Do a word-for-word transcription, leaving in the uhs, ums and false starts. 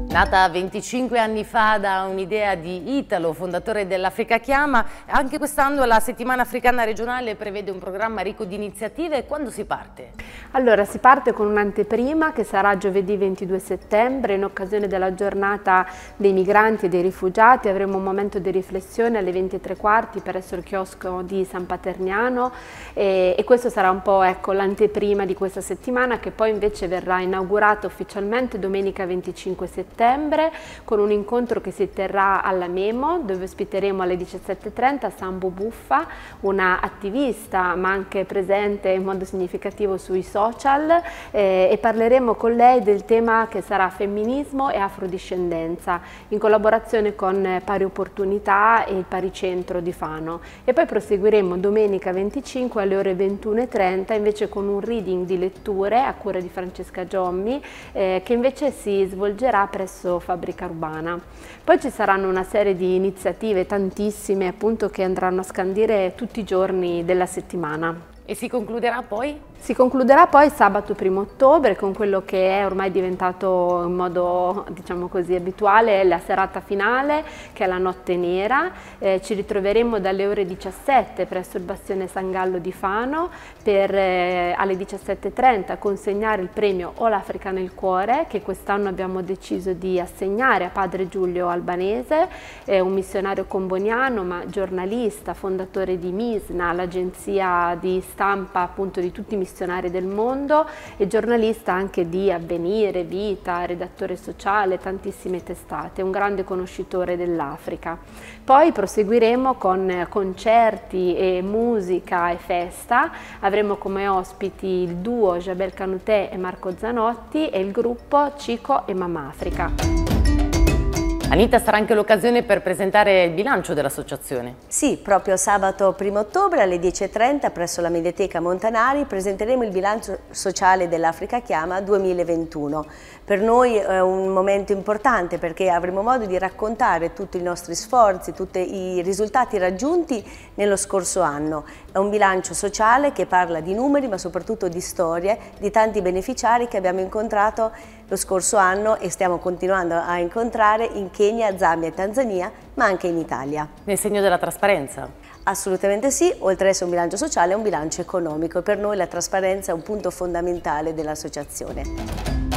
Nata venticinque anni fa da un'idea di Italo, fondatore dell'Africa Chiama, anche quest'anno la settimana africana regionale prevede un programma ricco di iniziative. Quando si parte? Allora, si parte con un'anteprima che sarà giovedì ventidue settembre, in occasione della giornata dei migranti e dei rifugiati. Avremo un momento di riflessione alle venti e tre quarti presso il chiosco di San Paterniano e, e questo sarà un po', ecco, l'anteprima di questa settimana, che poi invece verrà inaugurata ufficialmente domenica venticinque settembre con un incontro che si terrà alla Memo, dove ospiteremo alle diciassette e trenta Sambo Buffa, una attivista ma anche presente in modo significativo sui social, eh, e parleremo con lei del tema che sarà femminismo e afrodiscendenza, in collaborazione con Pari Opportunità e il Paricentro di Fano. E poi proseguiremo domenica venticinque alle ore ventuno e trenta invece con un reading di letture a cura di Francesca Giommi, eh, che invece si svolgerà presso Fabbrica Urbana. Poi ci saranno una serie di iniziative, tantissime appunto, che andranno a scandire tutti i giorni della settimana. E si concluderà poi? Si concluderà poi sabato primo ottobre con quello che è ormai diventato in modo, diciamo così, abituale, la serata finale, che è la Notte Nera. Eh, ci ritroveremo dalle ore diciassette presso il Bastione San Gallo di Fano per eh, alle diciassette e trenta consegnare il premio All Africa nel Cuore, che quest'anno abbiamo deciso di assegnare a padre Giulio Albanese, eh, un missionario comboniano ma giornalista, fondatore di Misna, l'agenzia di stampa appunto di tutti i missionari del mondo, e giornalista anche di Avvenire, Vita, redattore sociale, tantissime testate, un grande conoscitore dell'Africa. Poi proseguiremo con concerti e musica e festa. Avremo come ospiti il duo Jabel Canutè e Marco Zanotti e il gruppo Cico e Mamma Africa. Anita, sarà anche l'occasione per presentare il bilancio dell'associazione. Sì, proprio sabato primo ottobre alle dieci e trenta presso la Mediateca Montanari presenteremo il bilancio sociale dell'Africa Chiama duemilaventuno. Per noi è un momento importante perché avremo modo di raccontare tutti i nostri sforzi, tutti i risultati raggiunti nello scorso anno. È un bilancio sociale che parla di numeri ma soprattutto di storie, di tanti beneficiari che abbiamo incontrato lo scorso anno e stiamo continuando a incontrare in Kenya, Zambia e Tanzania, ma anche in Italia. Nel segno della trasparenza? Assolutamente sì, oltre ad essere un bilancio sociale è un bilancio economico e per noi la trasparenza è un punto fondamentale dell'associazione.